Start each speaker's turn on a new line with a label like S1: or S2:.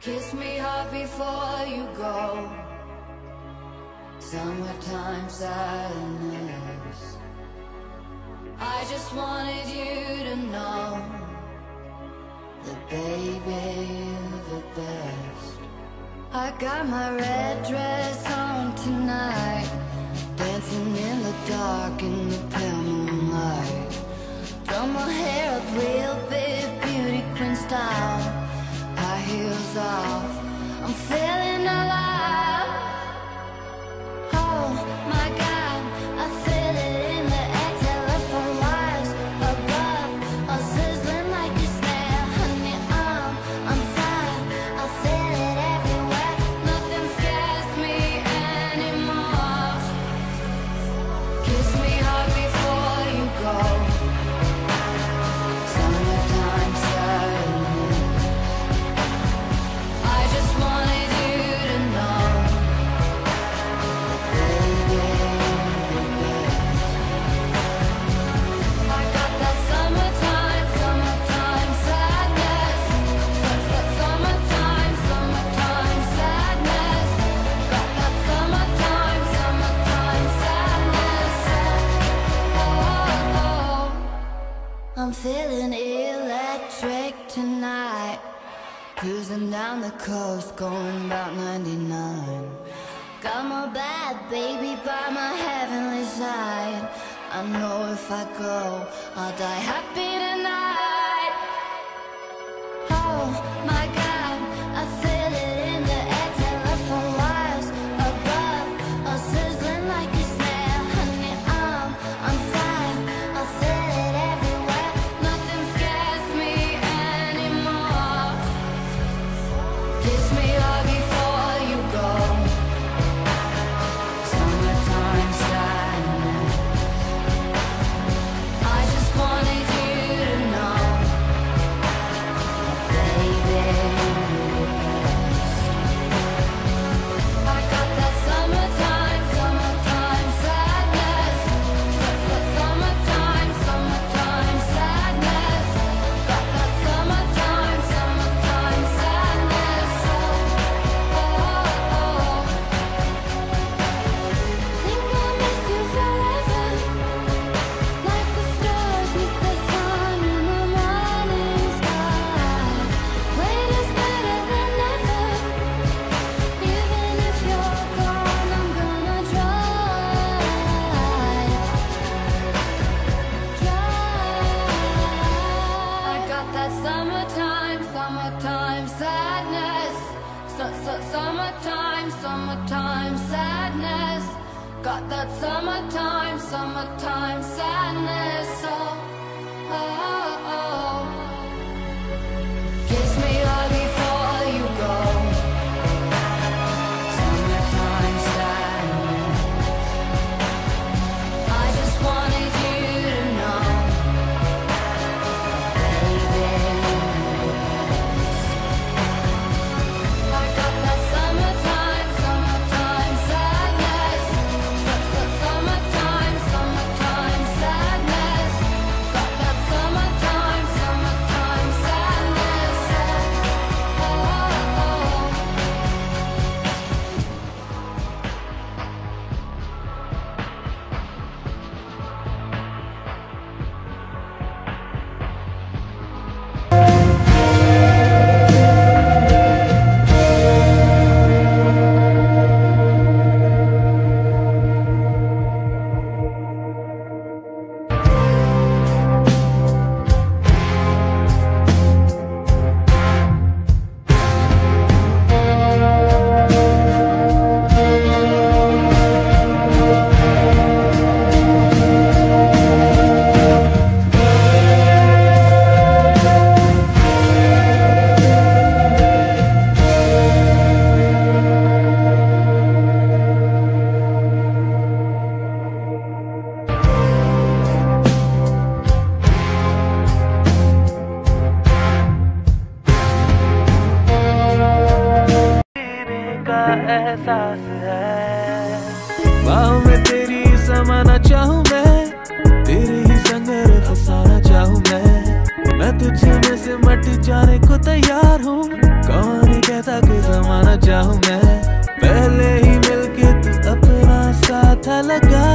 S1: Kiss me hard before you go. Summertime sadness. I just wanted you to know that baby, you're the best. I got my red dress on tonight, dancing in the dark in the pale moonlight. Done my hair up real big, beauty queen style. High heels off, I'm feeling alive. Oh my God, I feel it in the air. Telephone wires above, all sizzling like a snare. Honey, I'm fire, I feel it everywhere. Nothing scares me anymore. Kiss me hard before you go. Summertime sadness. I just wanted you to know that baby, you're the best. I got that summertime, summertime sadness. Summertime, summertime sadness. Got that summertime, summertime sadness. Oh, I'm feeling electric tonight. Cruising down the coast, going about 99. Got my bad baby by my heavenly side. I know if I go, I'll die happy tonight. Oh my God, I feel it in the air. Telephone wires above, all sizzling like a snare. Honey, I'm fire, I feel it everywhere. Nothing scares me anymore. Kiss me hard before you go. Summertime sadness. I just wanted you to know that baby, you're the best. I got that summertime, summertime sadness. Summertime, summertime sadness. Got that summertime, summertime sadness. Think I miss you forever, like the stars miss the sun in the morning sky. Wait is better than never. Even if you're gone, I'm gonna try. I got that summertime, summertime sadness. Summertime, summertime sadness. Got that summertime, summertime sadness. Oh. Kiss me hard before you go. Summertime sadness. I just wanted you to know that baby, you're the best. I got that summertime, summertime sadness. Summertime, summertime sadness. Got that summertime, summertime sadness. Oh.
S2: एहसास है। बाहों में तेरी समाना चाहूँ मैं, तेरे ही संग फसाना चाहूँ मैं तुझ में से मट जाने को तैयार हूँ। कौन कहता चाहूं मैं, पहले ही मिलके तू अपना साथ लगा